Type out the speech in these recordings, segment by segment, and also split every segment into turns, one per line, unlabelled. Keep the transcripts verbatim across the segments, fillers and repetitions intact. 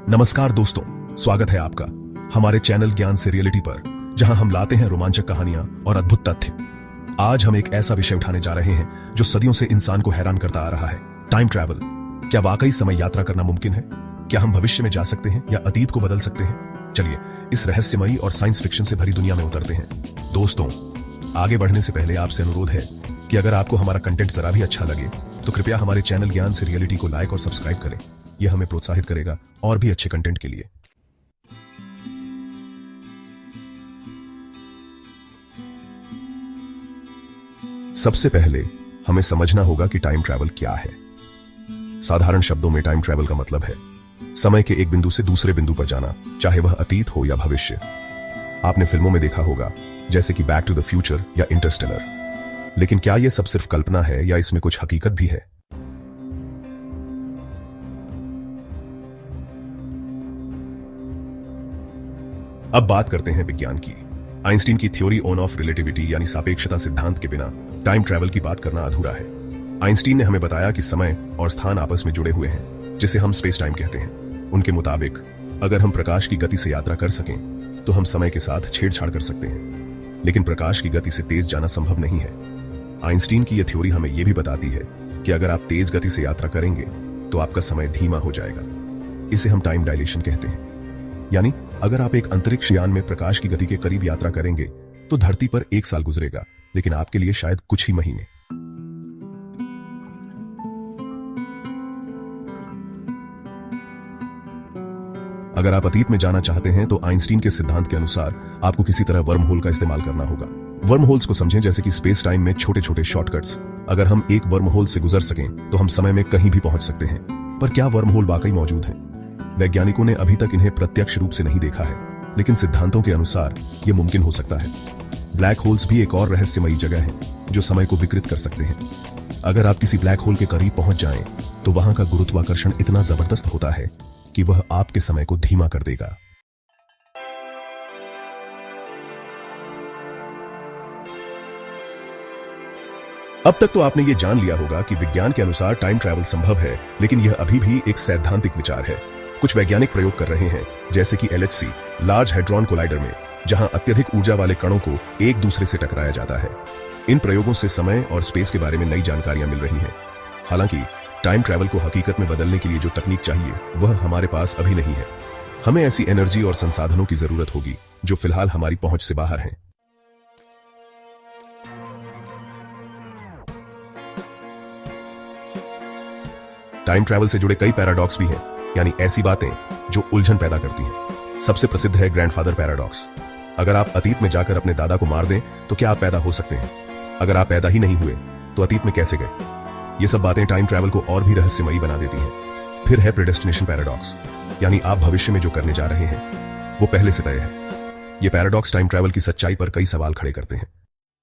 नमस्कार दोस्तों, स्वागत है आपका हमारे चैनल ज्ञान से रियलिटी पर, जहां हम लाते हैं रोमांचक कहानियां और अद्भुत तथ्य। आज हम एक ऐसा विषय उठाने जा रहे हैं जो सदियों से इंसान को हैरान करता आ रहा है, टाइम ट्रैवल। क्या वाकई समय यात्रा करना मुमकिन है? क्या हम भविष्य में जा सकते हैं या अतीत को बदल सकते हैं? चलिए इस रहस्यमयी और साइंस फिक्शन से भरी दुनिया में उतरते हैं। दोस्तों, आगे बढ़ने से पहले आपसे अनुरोध है कि अगर आपको हमारा कंटेंट जरा भी अच्छा लगे तो कृपया हमारे चैनल ज्ञान से रियलिटी को लाइक और सब्सक्राइब करें। यह हमें प्रोत्साहित करेगा और भी अच्छे कंटेंट के लिए। सबसे पहले हमें समझना होगा कि टाइम ट्रैवल क्या है। साधारण शब्दों में टाइम ट्रैवल का मतलब है समय के एक बिंदु से दूसरे बिंदु पर जाना, चाहे वह अतीत हो या भविष्य। आपने फिल्मों में देखा होगा, जैसे कि बैक टू द फ्यूचर या इंटरस्टेलर। लेकिन क्या यह सब सिर्फ कल्पना है या इसमें कुछ हकीकत भी है? अब बात करते हैं विज्ञान की। आइंस्टीन की थ्योरी ऑन ऑफ रिलेटिविटी यानी सापेक्षता सिद्धांत के बिना टाइम ट्रैवल की बात करना अधूरा है। आइंस्टीन ने हमें बताया कि समय और स्थान आपस में जुड़े हुए हैं, जिसे हम स्पेस टाइम कहते हैं। उनके मुताबिक अगर हम प्रकाश की गति से यात्रा कर सकें तो हम समय के साथ छेड़छाड़ कर सकते हैं, लेकिन प्रकाश की गति से तेज जाना संभव नहीं है। आइंस्टीन की यह थ्योरी हमें यह भी बताती है कि अगर आप तेज गति से यात्रा करेंगे तो आपका समय धीमा हो जाएगा। इसे हम टाइम डायलेशन कहते हैं। यानी अगर आप एक अंतरिक्ष यान में प्रकाश की गति के करीब यात्रा करेंगे तो धरती पर एक साल गुजरेगा, लेकिन आपके लिए शायद कुछ ही महीने। अगर आप अतीत में जाना चाहते हैं तो आइंस्टीन के सिद्धांत के अनुसार आपको किसी तरह वर्म होल का इस्तेमाल करना होगा। वर्म होल्स को समझें जैसे कि स्पेस टाइम में छोटे छोटे शॉर्टकट्स। अगर हम एक वर्म होल से गुजर सकें तो हम समय में कहीं भी पहुंच सकते हैं। पर क्या वर्म होल वाकई मौजूद हैं? वैज्ञानिकों ने अभी तक इन्हें प्रत्यक्ष रूप से नहीं देखा है, लेकिन सिद्धांतों के अनुसार यह मुमकिन हो सकता है। ब्लैक होल्स भी एक और रहस्यमयी जगह है जो समय को विकृत कर सकते हैं। अगर आप किसी ब्लैक होल के करीब पहुंच जाएं, तो वहां का गुरुत्वाकर्षण इतना जबरदस्त होता है कि वह आपके समय को धीमा कर देगा। अब तक तो आपने यह जान लिया होगा कि विज्ञान के अनुसार टाइम ट्रैवल संभव है, लेकिन यह अभी भी एक सैद्धांतिक विचार है। कुछ वैज्ञानिक प्रयोग कर रहे हैं, जैसे कि L H C Large Hadron Collider में, जहां अत्यधिक ऊर्जा वाले कणों को एक दूसरे से टकराया जाता है। इन प्रयोगों से समय और स्पेस के बारे में नई जानकारियां मिल रही हैं। हालांकि टाइम ट्रैवल को हकीकत में बदलने के लिए जो तकनीक चाहिए वह हमारे पास अभी नहीं है। हमें ऐसी एनर्जी और संसाधनों की जरूरत होगी जो फिलहाल हमारी पहुंच से बाहर हैं। टाइम ट्रैवल से जुड़े कई पैराडॉक्स भी हैं, यानी ऐसी बातें जो उलझन पैदा करती हैं। सबसे प्रसिद्ध है ग्रैंडफादर पैराडॉक्स। अगर आप अतीत में जाकर अपने दादा को मार दें तो क्या आप पैदा हो सकते हैं? अगर आप पैदा ही नहीं हुए तो अतीत में कैसे गए? ये सब बातें टाइम ट्रैवल को और भी रहस्यमयी बना देती हैं। फिर है प्रेडेस्टिनेशन पैराडॉक्स, यानी आप भविष्य में जो करने जा रहे हैं वो पहले से तय है। ये पैराडॉक्स टाइम ट्रैवल की सच्चाई पर कई सवाल खड़े करते हैं।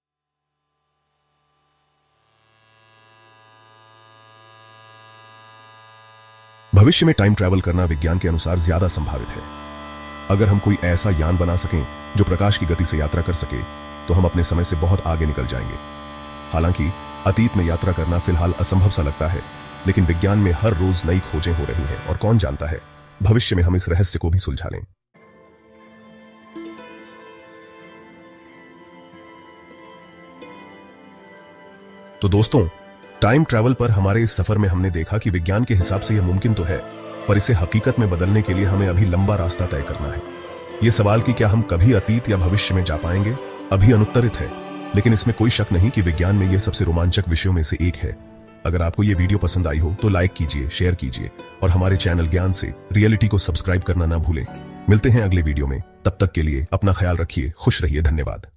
भविष्य में टाइम ट्रैवल करना विज्ञान के अनुसार ज्यादा संभावित है। अगर हम कोई ऐसा यान बना सकें जो प्रकाश की गति से यात्रा कर सके तो हम अपने समय से बहुत आगे निकल जाएंगे। हालांकि अतीत में यात्रा करना फिलहाल असंभव सा लगता है, लेकिन विज्ञान में हर रोज नई खोजें हो रही हैं और कौन जानता है, भविष्य में हम इस रहस्य को भी सुलझा लें। तो दोस्तों, टाइम ट्रैवल पर हमारे इस सफर में हमने देखा कि विज्ञान के हिसाब से यह मुमकिन तो है, पर इसे हकीकत में बदलने के लिए हमें अभी लंबा रास्ता तय करना है। यह सवाल कि क्या हम कभी अतीत या भविष्य में जा पाएंगे अभी अनुत्तरित है, लेकिन इसमें कोई शक नहीं कि विज्ञान में यह सबसे रोमांचक विषयों में से एक है। अगर आपको यह वीडियो पसंद आई हो तो लाइक कीजिए, शेयर कीजिए और हमारे चैनल ज्ञान से रियलिटी को सब्सक्राइब करना ना भूलें। मिलते हैं अगले वीडियो में, तब तक के लिए अपना ख्याल रखिए, खुश रहिए, धन्यवाद।